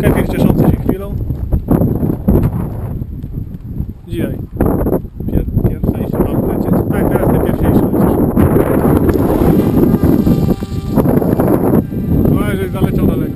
Kefir cieszący się chwilą. Dzisiaj. Pierwszejszy mam lecieć. Tak, teraz najpierwniejszy lecisz. No, jeżeli zaleciał daleko.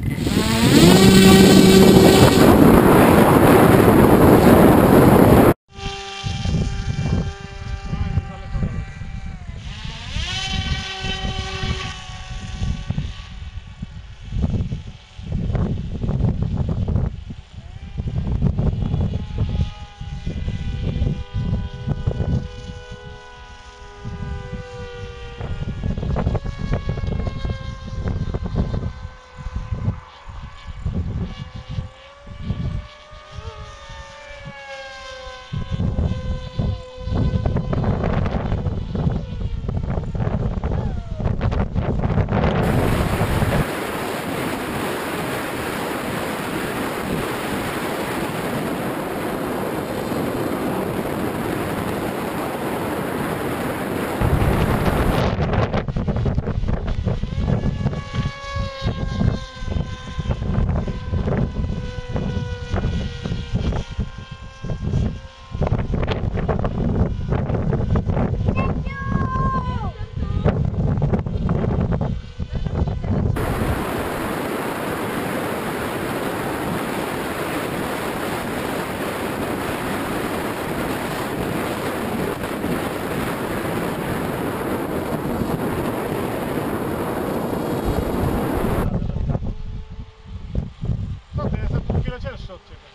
Cięższy od ciebie.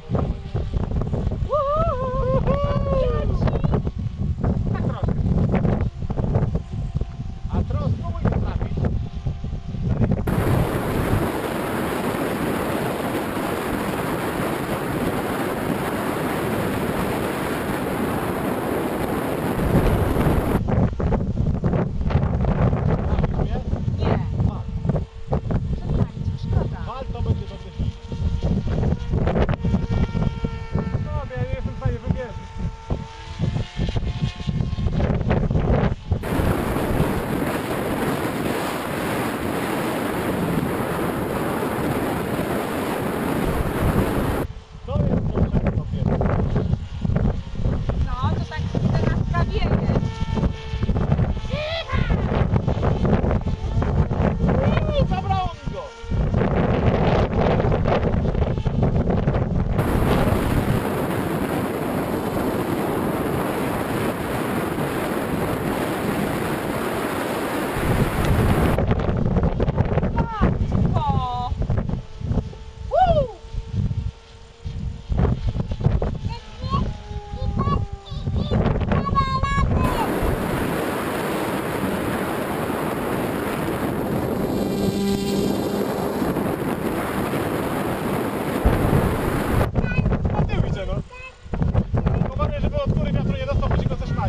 Tak troszkę. A troszkę spróbuj to trafić. Nie. Przestańcie, szkoda. Wal, to będzie dobry hit. Ja nie jestem w stanie wymierzyć. To jest potrzebne dopiero. No, to tak widzę na sprawienie. Zabrało mi go! Matko! Woo! Na tył idzie, no. Uważaj, żeby od góry wiatru nie dostał, musi go zeszmać.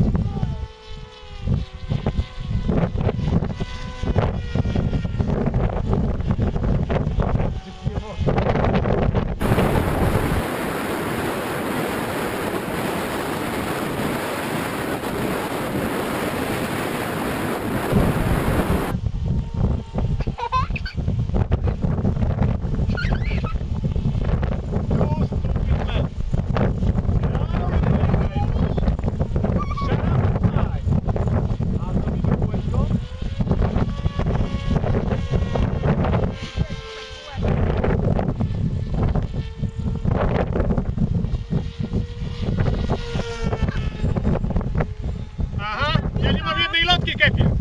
Aha, ja nie mam jednej lotki, Kefir.